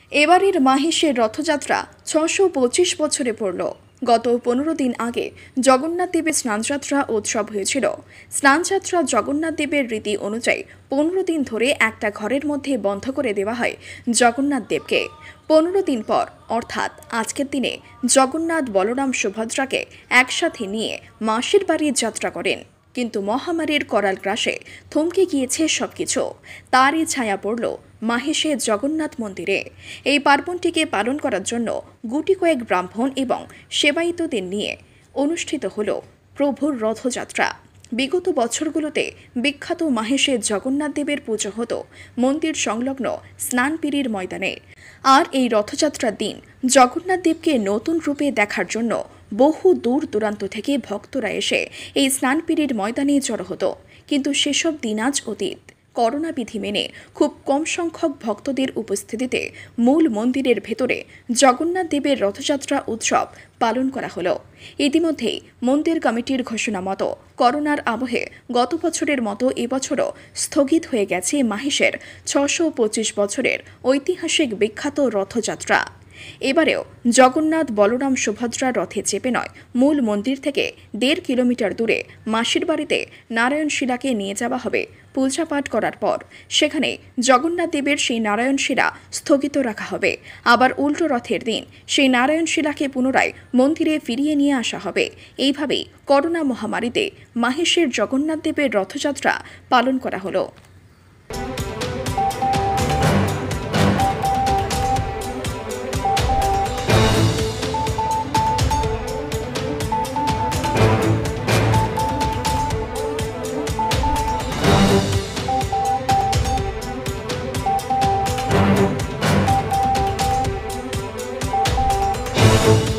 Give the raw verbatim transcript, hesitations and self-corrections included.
এবারের মাহেশের রথযাত্রা ছশো পঁচিশ বছরে পড়ল। গত পনেরো দিন আগে জগন্নাথ দেবের স্নানযাত্রা উৎসব হয়েছিল। স্নানযাত্রা জগন্নাথ দেবের রীতি অনুযায়ী পনেরো দিন ধরে একটা ঘরের মধ্যে বন্ধ করে দেওয়া হয় জগন্নাথ দেবকে। পনেরো দিন পর অর্থাৎ আজকের দিনে জগন্নাথ বলরাম সুভদ্রাকে একসাথে নিয়ে মাসির বাড়ি যাত্রা করেন। কিন্তু মহামারীর করাল গ্রাসে থমকে গিয়েছে সবকিছু। তারই ছায়া পড়ল মাহেশে জগন্নাথ মন্দিরে। এই পার্বণটিকে পালন করার জন্য গুটি কয়েক ব্রাহ্মণ এবং সেবায়িতদের নিয়ে অনুষ্ঠিত হল প্রভুর রথযাত্রা। বিগত বছরগুলোতে বিখ্যাত মাহেশে জগন্নাথ দেবের পুজো হতো মন্দির সংলগ্ন স্নানপিড়ির ময়দানে। আর এই রথযাত্রার দিন জগন্নাথ দেবকে নতুন রূপে দেখার জন্য বহু দূর দূরান্ত থেকে ভক্তরা এসে এই স্নানপিড়ির ময়দানে জড়ো হতো। কিন্তু সেসব দিন আজ অতীত। করোনা বিধি মেনে খুব কম সংখ্যক ভক্তদের উপস্থিতিতে মূল মন্দিরের ভেতরে জগন্নাথ দেবের রথযাত্রা উৎসব পালন করা হলো। ইতিমধ্যেই মন্দির কমিটির ঘোষণা মতো করোনার আবহে গত বছরের মতো এবছরও স্থগিত হয়ে গেছে মাহেশের ছশো পঁচিশ বছরের ঐতিহাসিক বিখ্যাত রথযাত্রা। এবারেও জগন্নাথ বলরাম সুভদ্রা রথে চেপে নয়, মূল মন্দির থেকে দেড় কিলোমিটার দূরে মাসির বাড়িতে নারায়ণশিলাকে নিয়ে যাওয়া হবে। পূজাপাঠ করার পর সেখানে জগন্নাথ দেবের সেই নারায়ণশিলা স্থগিত রাখা হবে। আবার উল্টো রথের দিন সেই নারায়ণশিলাকে পুনরায় মন্দিরে ফিরিয়ে নিয়ে আসা হবে। এইভাবেই করোনা মহামারীতে মাহেশের জগন্নাথ দেবের রথযাত্রা পালন করা হলো। Thank you.